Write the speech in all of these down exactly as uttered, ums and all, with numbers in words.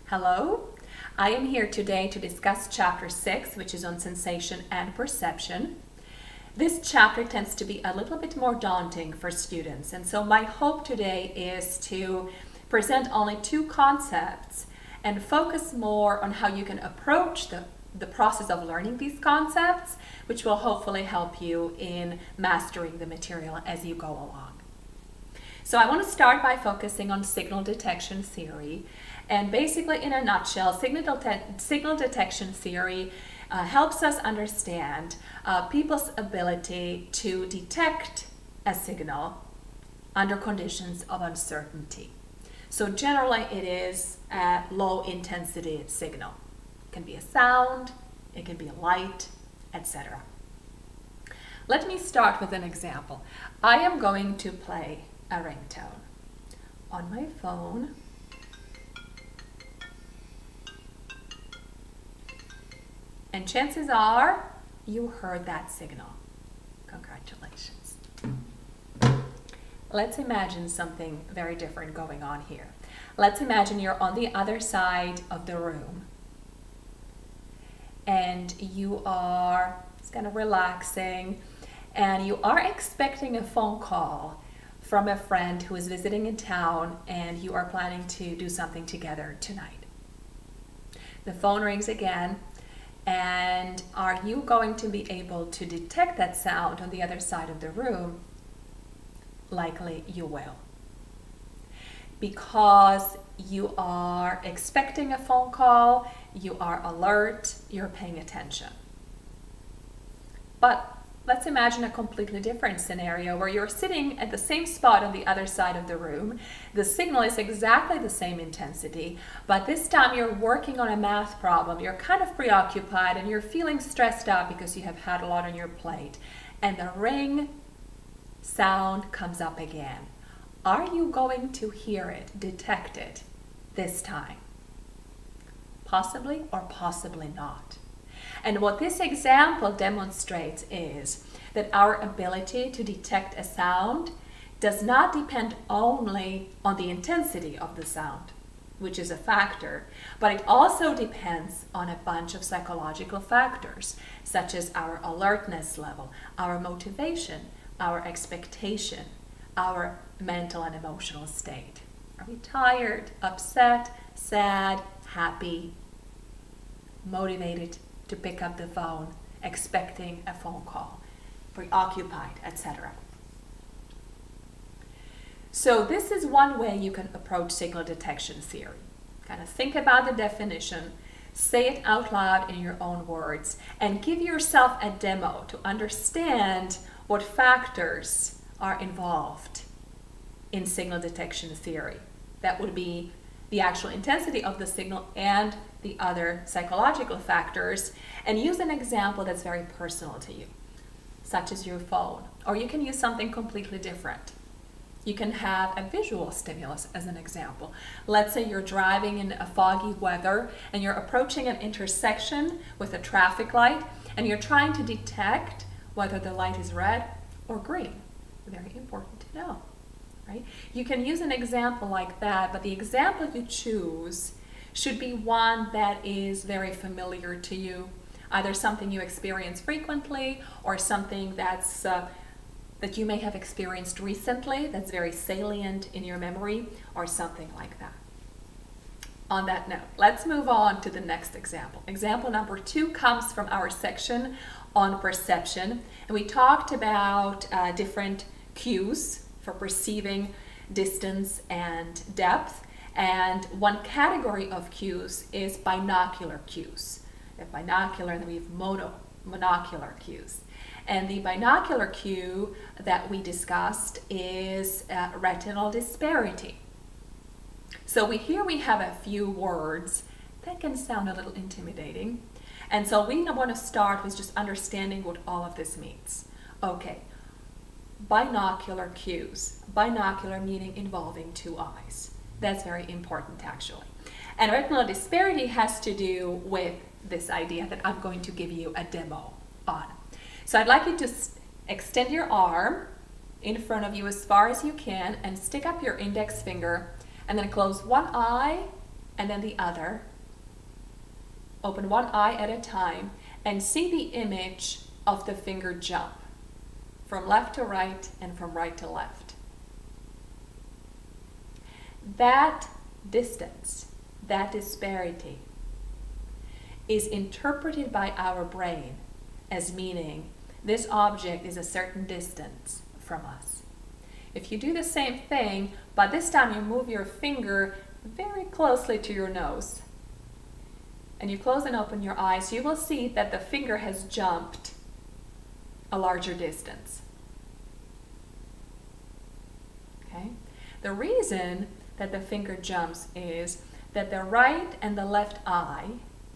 Hello, I am here today to discuss chapter six, which is on sensation and perception. This chapter tends to be a little bit more daunting for students, and so my hope today is to present only two concepts and focus more on how you can approach the, the process of learning these concepts, which will hopefully help you in mastering the material as you go along. So I want to start by focusing on signal detection theory. And basically, in a nutshell, signal, de signal detection theory uh, helps us understand uh, people's ability to detect a signal under conditions of uncertainty. So generally, it is a low intensity signal. It can be a sound, it can be a light, et cetera. Let me start with an example. I am going to play a ringtone on my phone. And chances are you heard that signal. Congratulations. Let's imagine something very different going on here. Let's imagine you're on the other side of the room and you are just kind of relaxing and you are expecting a phone call from a friend who is visiting in town and you are planning to do something together tonight. The phone rings again. And are you going to be able to detect that sound on the other side of the room? Likely you will. Because you are expecting a phone call, you are alert, you're paying attention. But let's imagine a completely different scenario where you're sitting at the same spot on the other side of the room. The signal is exactly the same intensity, but this time you're working on a math problem. You're kind of preoccupied and you're feeling stressed out because you have had a lot on your plate. And the ring sound comes up again. Are you going to hear it, detect it this time? Possibly or possibly not. And what this example demonstrates is that our ability to detect a sound does not depend only on the intensity of the sound, which is a factor, but it also depends on a bunch of psychological factors, such as our alertness level, our motivation, our expectation, our mental and emotional state. Are we tired, upset, sad, happy, motivated to pick up the phone, expecting a phone call, preoccupied, et cetera. So this is one way you can approach signal detection theory. Kind of think about the definition, say it out loud in your own words, and give yourself a demo to understand what factors are involved in signal detection theory. That would be the actual intensity of the signal and the other psychological factors, and use an example that's very personal to you, such as your phone. Or you can use something completely different. You can have a visual stimulus as an example. Let's say you're driving in a foggy weather and you're approaching an intersection with a traffic light and you're trying to detect whether the light is red or green. Very important to know. Right? You can use an example like that, but the example you choose should be one that is very familiar to you, either something you experience frequently or something that's uh, that you may have experienced recently that's very salient in your memory or something like that. On that note, let's move on to the next example. Example number two comes from our section on perception, and we talked about uh, different cues for perceiving distance and depth, and one category of cues is binocular cues. We have binocular and then we have mono, monocular cues. And the binocular cue that we discussed is uh, retinal disparity. So we, here we have a few words that can sound a little intimidating, and so we want to start with just understanding what all of this means. Okay. Binocular cues. Binocular meaning involving two eyes. That's very important actually. And retinal disparity has to do with this idea that I'm going to give you a demo on. So I'd like you to extend your arm in front of you as far as you can and stick up your index finger and then close one eye and then the other. Open one eye at a time and see the image of the finger jump from left to right and from right to left. That distance, that disparity, is interpreted by our brain as meaning this object is a certain distance from us. If you do the same thing, but this time you move your finger very closely to your nose, and you close and open your eyes, you will see that the finger has jumped a larger distance. Okay? The reason that the finger jumps is that the right and the left eye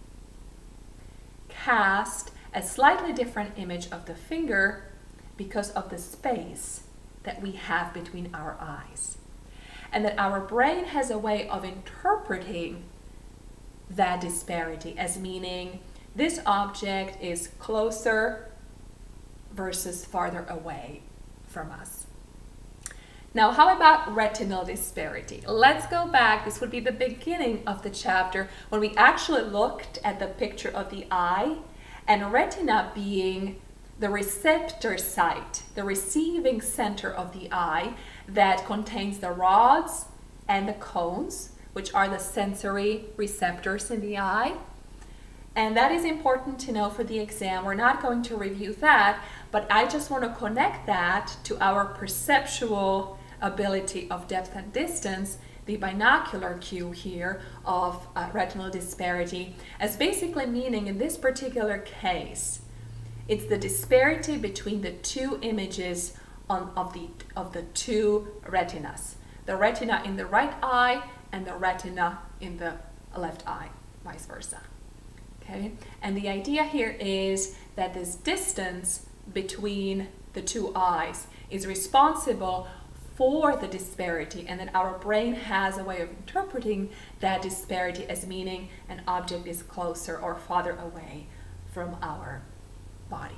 cast a slightly different image of the finger because of the space that we have between our eyes. And that our brain has a way of interpreting that disparity as meaning this object is closer versus farther away from us. Now, how about retinal disparity? Let's go back. This would be the beginning of the chapter when we actually looked at the picture of the eye, and retina being the receptor site, the receiving center of the eye that contains the rods and the cones, which are the sensory receptors in the eye. And that is important to know for the exam. We're not going to review that, but I just want to connect that to our perceptual ability of depth and distance, the binocular cue here of uh, retinal disparity, as basically meaning in this particular case, it's the disparity between the two images on, of, the, of the two retinas. The retina in the right eye and the retina in the left eye, vice versa. Okay? And the idea here is that this distance between the two eyes is responsible for the disparity, and that our brain has a way of interpreting that disparity as meaning an object is closer or farther away from our body.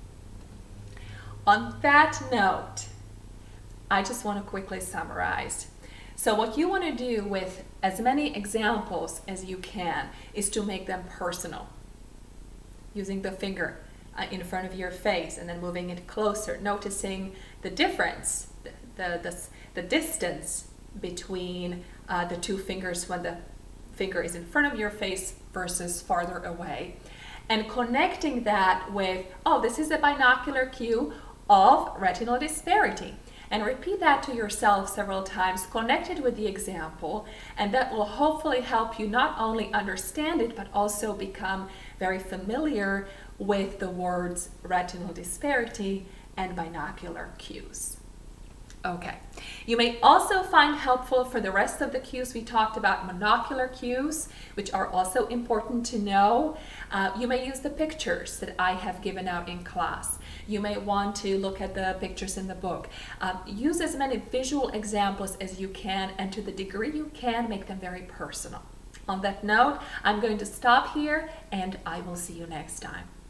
On that note, I just want to quickly summarize. So what you want to do with as many examples as you can is to make them personal, using the finger uh, in front of your face and then moving it closer, noticing the difference, the, the, the distance between uh, the two fingers when the finger is in front of your face versus farther away. And connecting that with, oh, this is a binocular cue of retinal disparity. And repeat that to yourself several times, connected with the example, and that will hopefully help you not only understand it, but also become very familiar with the words retinal disparity and binocular cues. Okay, you may also find helpful for the rest of the cues we talked about monocular cues, which are also important to know. Uh, you may use the pictures that I have given out in class. You may want to look at the pictures in the book. Um, use as many visual examples as you can, and to the degree you can, make them very personal. On that note, I'm going to stop here, and I will see you next time.